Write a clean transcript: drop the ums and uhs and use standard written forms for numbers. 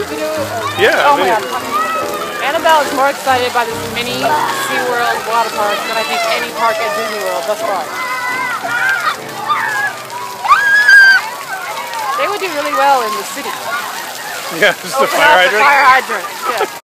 video? Yeah, oh my God, Annabelle is more excited by this mini Seaworld water park than I think any park at Disney World thus far. They would do really well in the city. Yeah, this is the fire hydrant. Fire hydrant. Yeah.